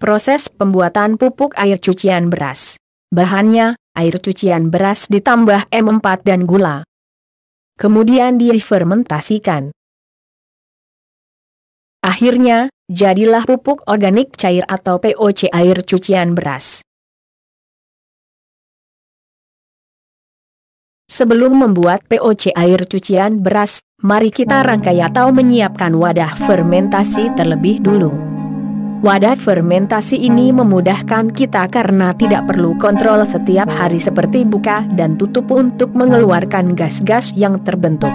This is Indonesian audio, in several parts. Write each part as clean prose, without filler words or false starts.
Proses pembuatan pupuk air cucian beras. Bahannya, air cucian beras ditambah M4 dan gula. Kemudian difermentasikan. Akhirnya, jadilah pupuk organik cair atau POC air cucian beras. Sebelum membuat POC air cucian beras, mari kita rangkai atau menyiapkan wadah fermentasi terlebih dulu. Wadah fermentasi ini memudahkan kita karena tidak perlu kontrol setiap hari seperti buka dan tutup untuk mengeluarkan gas-gas yang terbentuk.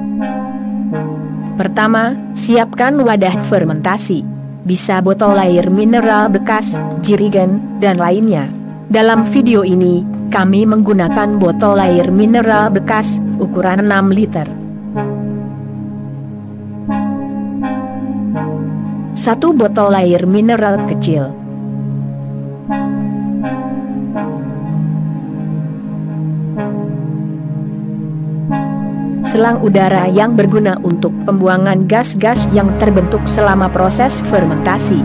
Pertama, siapkan wadah fermentasi. Bisa botol air mineral bekas, jerigen, dan lainnya. Dalam video ini, kami menggunakan botol air mineral bekas, ukuran 6 liter. 1 botol air mineral kecil. Selang udara yang berguna untuk pembuangan gas-gas yang terbentuk selama proses fermentasi.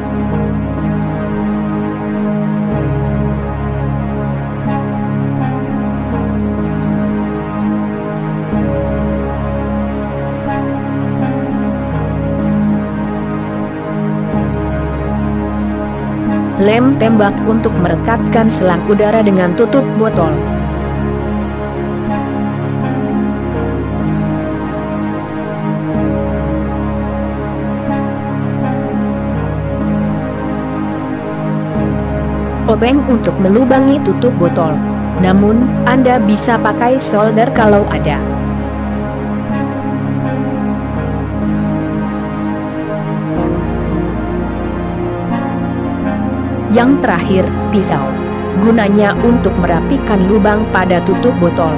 Lem tembak untuk merekatkan selang udara dengan tutup botol. Obeng untuk melubangi tutup botol. Namun, Anda bisa pakai solder kalau ada. Yang terakhir, pisau. Gunanya untuk merapikan lubang pada tutup botol.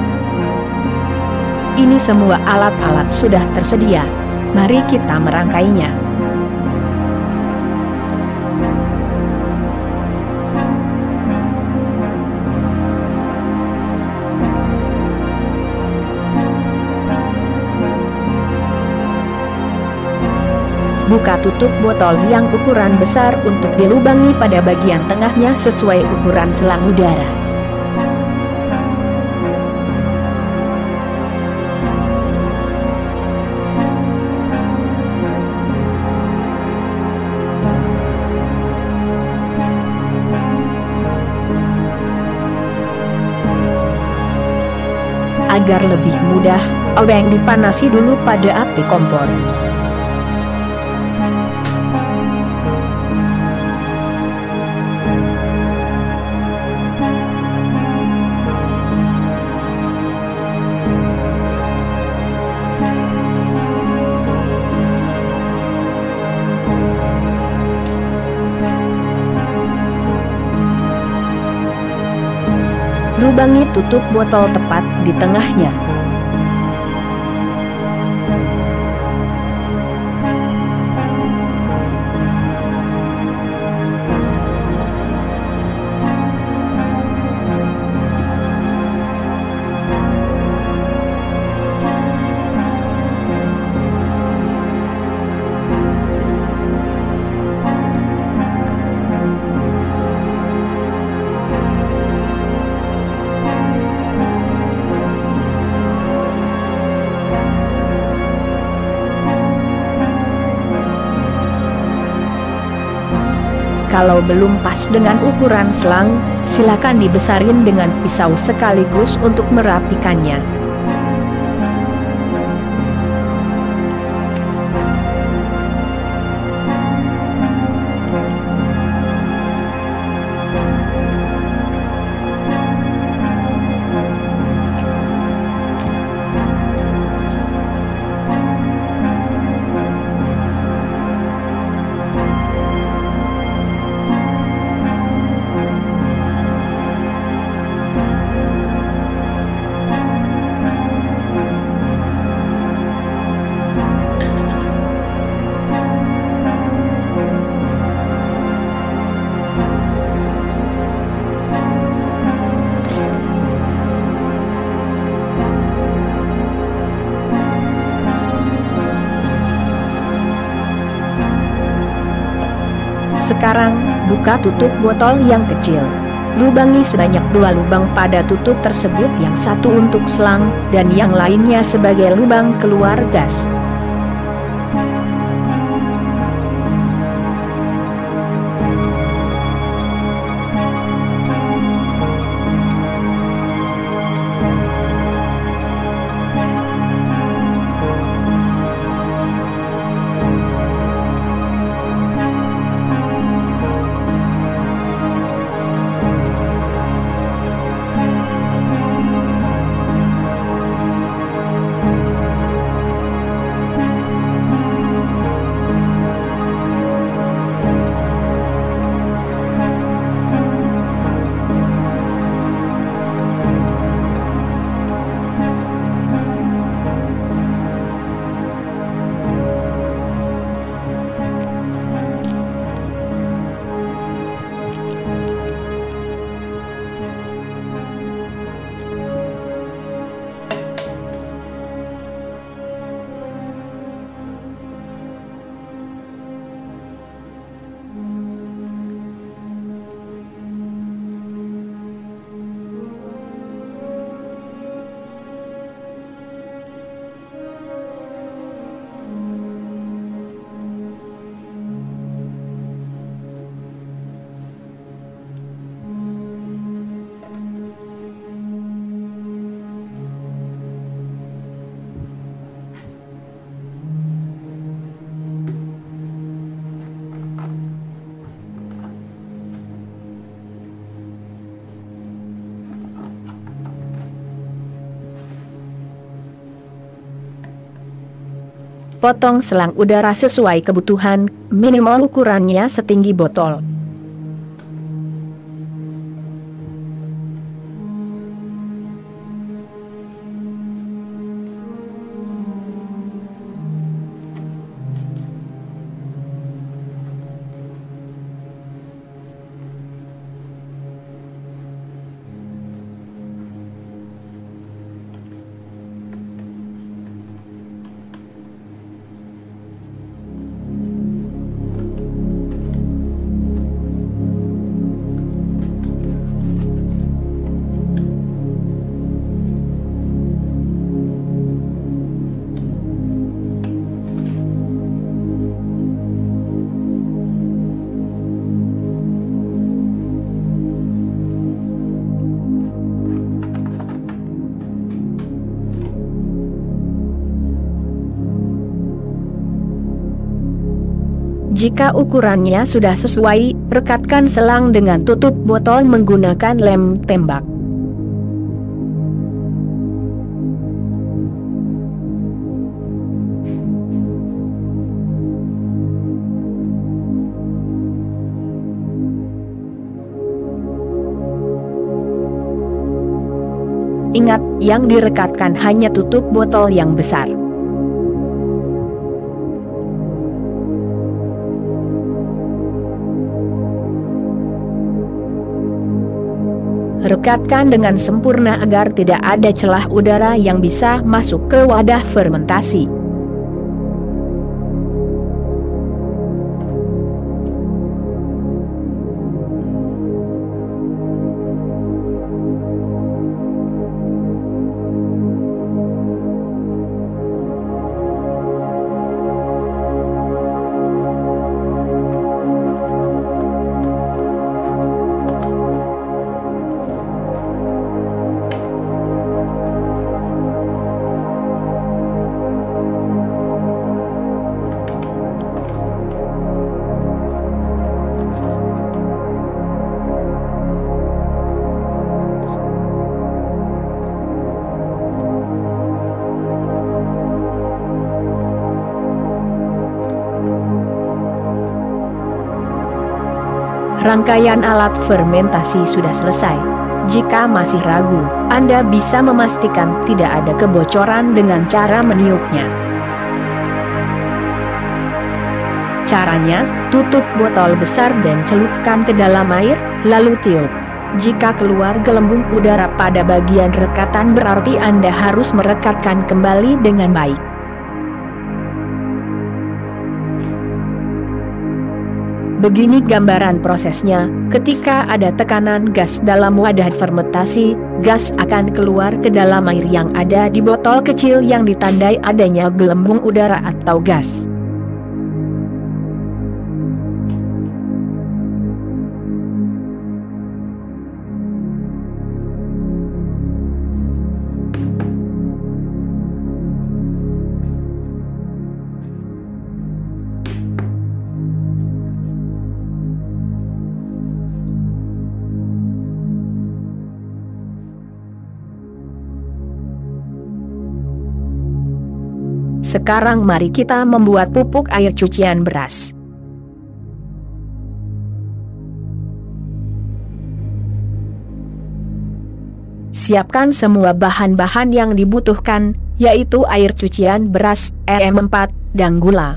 Ini semua alat-alat sudah tersedia. Mari kita merangkainya. Buka tutup botol yang ukuran besar untuk dilubangi pada bagian tengahnya sesuai ukuran selang udara. Agar lebih mudah, obeng dipanasi dulu pada api kompor. Lubangi tutup botol tepat di tengahnya. Kalau belum pas dengan ukuran selang, silakan dibesarin dengan pisau sekaligus untuk merapikannya. Sekarang, buka tutup botol yang kecil. Lubangi sebanyak 2 lubang pada tutup tersebut, yang satu untuk selang, dan yang lainnya sebagai lubang keluar gas. Potong selang udara sesuai kebutuhan, minimal ukurannya setinggi botol. Jika ukurannya sudah sesuai, rekatkan selang dengan tutup botol menggunakan lem tembak. Ingat, yang direkatkan hanya tutup botol yang besar. Rekatkan dengan sempurna agar tidak ada celah udara yang bisa masuk ke wadah fermentasi. Rangkaian alat fermentasi sudah selesai. Jika masih ragu, Anda bisa memastikan tidak ada kebocoran dengan cara meniupnya. Caranya, tutup botol besar dan celupkan ke dalam air, lalu tiup. Jika keluar gelembung udara pada bagian rekatan, berarti Anda harus merekatkan kembali dengan baik. Begini gambaran prosesnya, ketika ada tekanan gas dalam wadah fermentasi, gas akan keluar ke dalam air yang ada di botol kecil yang ditandai adanya gelembung udara atau gas. Sekarang mari kita membuat pupuk air cucian beras. Siapkan semua bahan-bahan yang dibutuhkan, yaitu air cucian beras, EM4, dan gula.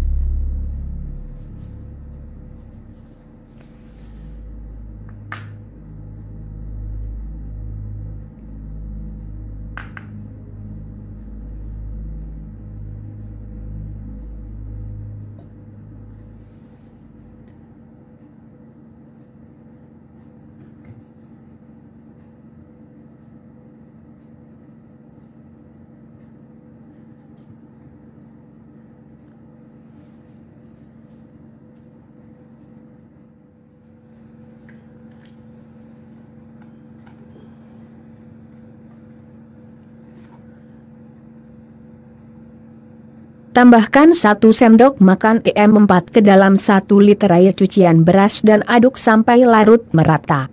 Tambahkan 1 sendok makan EM4 ke dalam 1 liter air cucian beras dan aduk sampai larut merata.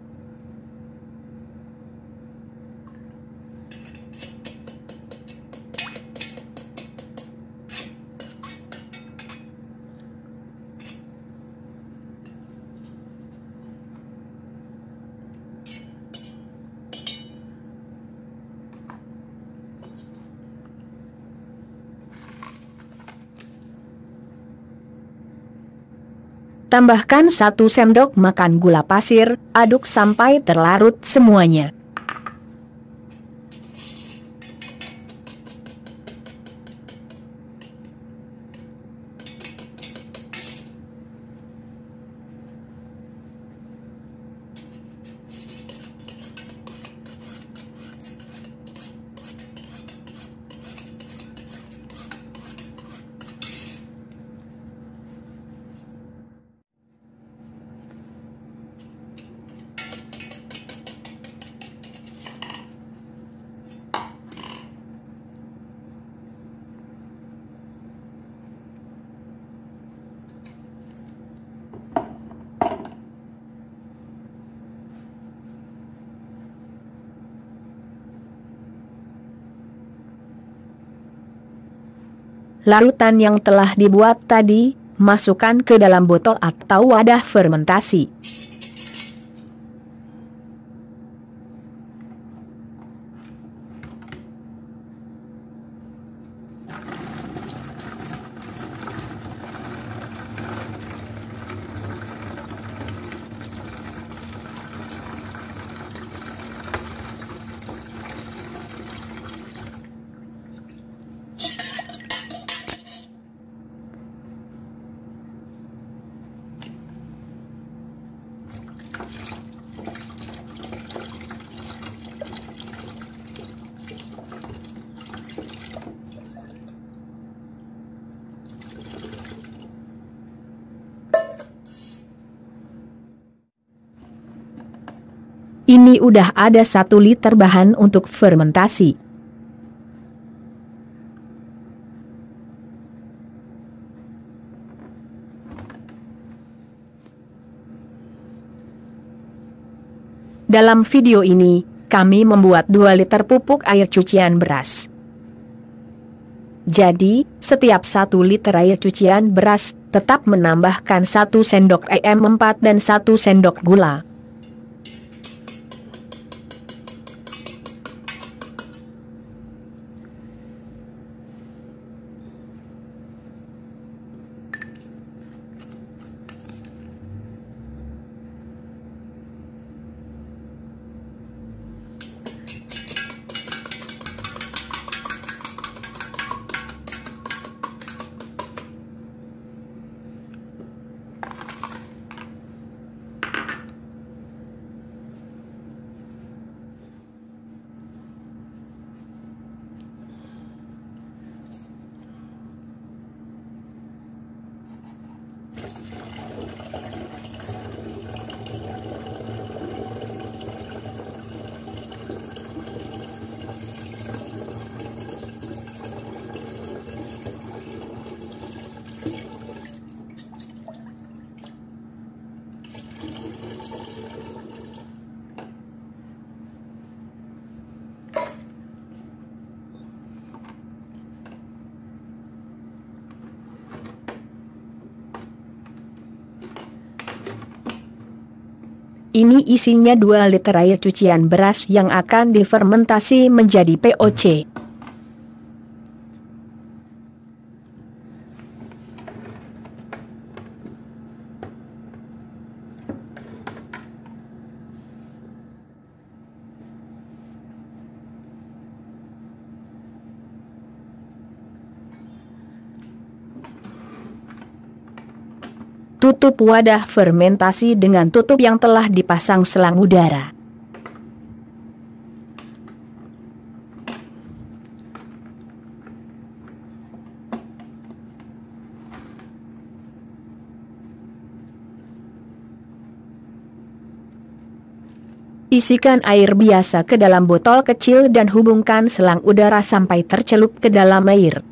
Tambahkan 1 sendok makan gula pasir, aduk sampai terlarut semuanya. Larutan yang telah dibuat tadi, masukkan ke dalam botol atau wadah fermentasi. Ini udah ada 1 liter bahan untuk fermentasi. Dalam video ini, kami membuat 2 liter pupuk air cucian beras. Jadi, setiap 1 liter air cucian beras, tetap menambahkan 1 sendok EM4 dan 1 sendok gula. Ini isinya 2 liter air cucian beras yang akan difermentasi menjadi POC. Tutup wadah fermentasi dengan tutup yang telah dipasang selang udara. Isikan air biasa ke dalam botol kecil dan hubungkan selang udara sampai tercelup ke dalam air.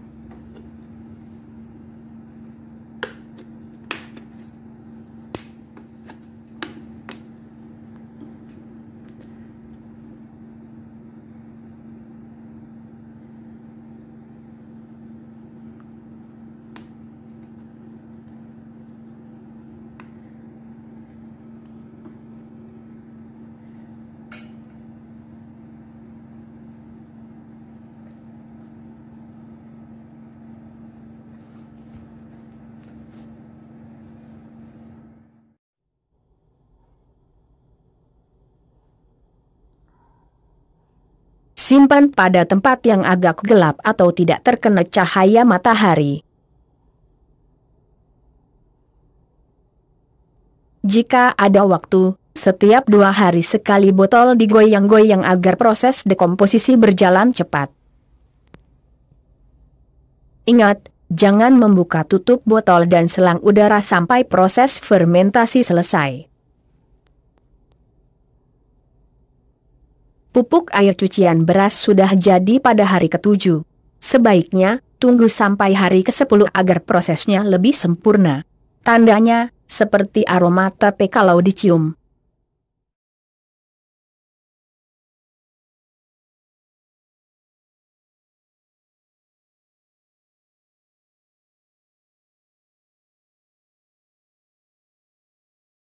Simpan pada tempat yang agak gelap atau tidak terkena cahaya matahari. Jika ada waktu, setiap 2 hari sekali botol digoyang-goyang agar proses dekomposisi berjalan cepat. Ingat, jangan membuka tutup botol dan selang udara sampai proses fermentasi selesai. Pupuk air cucian beras sudah jadi pada hari ke-7. Sebaiknya, tunggu sampai hari ke-10 agar prosesnya lebih sempurna. Tandanya, seperti aroma tape kalau dicium.